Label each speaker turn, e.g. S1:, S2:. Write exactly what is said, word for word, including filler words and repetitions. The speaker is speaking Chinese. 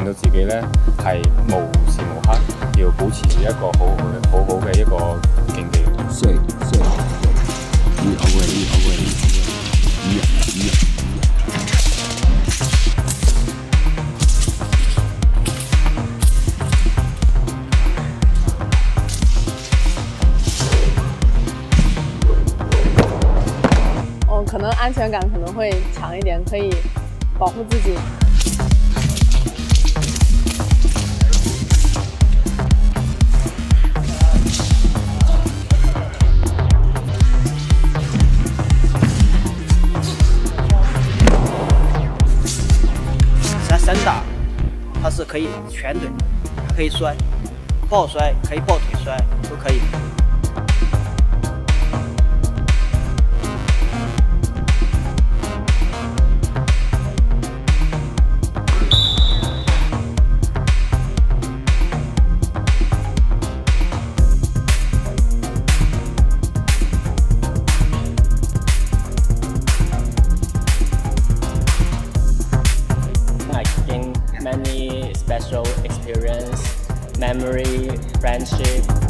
S1: 到自己咧係無時無刻要保持住一個好好嘅好好嘅一個競技。
S2: 對對，一後衛一後衛一一。
S3: 哦，可能安全感可能會強一點，可以保護自己。
S4: 像散打，它是可以全怼，可以摔，抱摔可以抱腿摔，都可以。
S5: Many special experience, memory, friendship.